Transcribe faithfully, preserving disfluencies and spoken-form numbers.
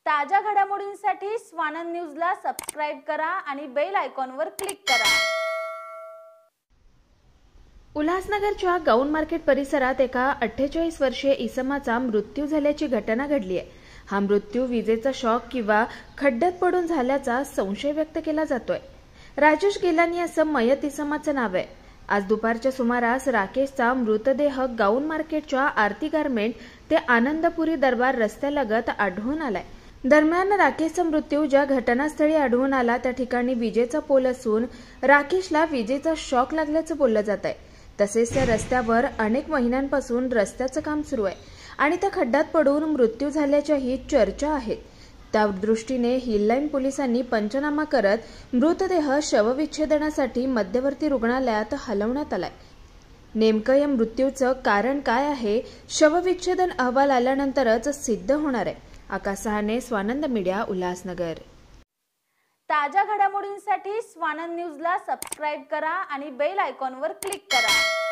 ताज्या घडामोडींसाठी स्वानंद न्यूजला सबस्क्राइब करा आणि बेल आयकॉनवर क्लिक करा। उल्हासनगरच्या गाऊन मार्केट परिसरात एका अठ्ठेचाळीस वर्षीय इसमाचा मृत्यू झाल्याची घटना घडली आहे। हा मृत्यू विजेचा शॉक किंवा खड्ड्यात पडून झाल्याचा संशय व्यक्त केला जातोय। राजेश गेलानी असं मयत इसमाचं नाव आहे। आज दुपारच्या सुमारास राकेशचा मृतदेह गाऊन मार्केटच्या आरती गारमेंट ते आनंदपुरी दरबार रस्त्यालगत आढळून आलाय। दरम्यान राकेशचा मृत्यू ज्या घटनास्थळी आढळून आला त्या ठिकाणी विजेचा पोल असून राकेशला विजेचा शॉक लागल्याचं बोललं जात आहे। तसेच त्या रस्त्यावर अनेक महिन्यांपासून रस्त्याचं काम सुरू आहे आणि त्या खड्ड्यात पडून मृत्यू झाल्याच्याही चर्चा आहेत। त्या दृष्टीने हिललाईन पोलिसांनी पंचनामा करत मृतदेह शवविच्छेदनासाठी मध्यवर्ती रुग्णालयात हलवण्यात आलाय। नेमकं या मृत्यूचं कारण काय आहे शवविच्छेदन अहवाल आल्यानंतरच सिद्ध होणार आहे। आकाश सहाने, स्वानंद मीडिया, उल्हासनगर। ताज्या घडामोडींसाठी स्वानंद न्यूजला सबस्क्राइब करा आणि बेल आयकॉनवर क्लिक करा।